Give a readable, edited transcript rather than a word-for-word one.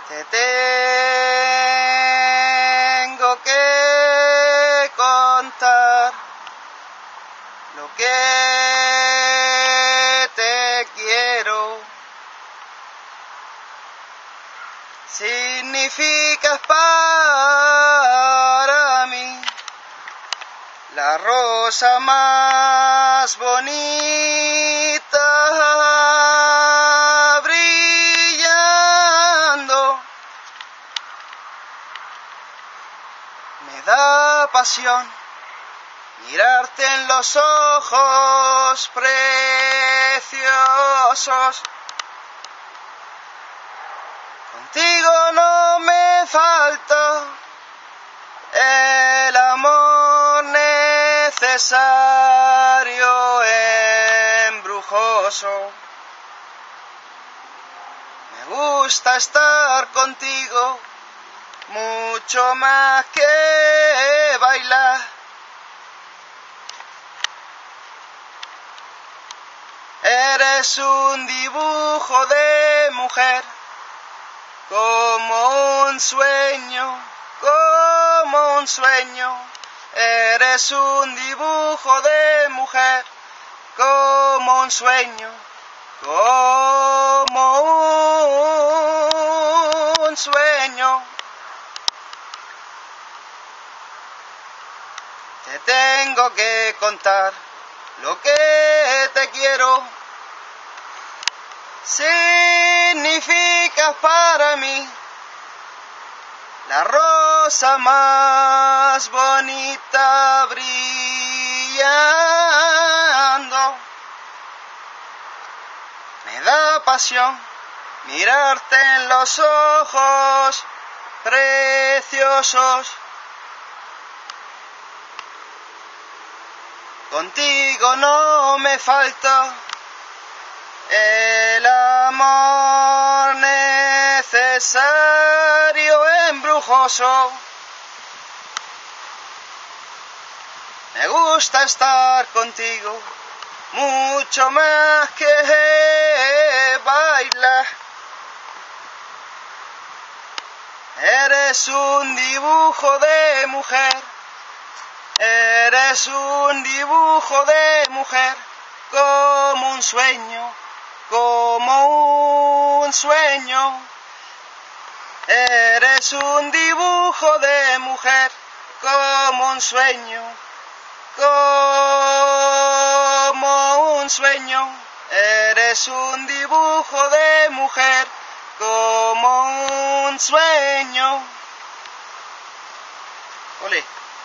Te tengo que contar lo que te quiero. Significas para mí la rosa más bonita brillando. Me da pasión mirarte en los ojos preciosos. Contigo no me falta el amor necesario, embrujoso. Me gusta estar contigo mucho más que bailar. Eres un dibujo de mujer, como un sueño, como un sueño. Eres un dibujo de mujer, como un sueño, como un sueño. Te tengo que contar lo que te quiero. Significas para mí la rosa más bonita brillando. Me da pasión mirarte en los ojos preciosos. Contigo no me falta el amor necesario, embrujoso. Me gusta estar contigo mucho más que bailar. Eres un dibujo de mujer, eres un dibujo de mujer, como un sueño, como un sueño. Eres un dibujo de mujer, como un sueño, como un sueño. Eres un dibujo de mujer, como un sueño. Ole.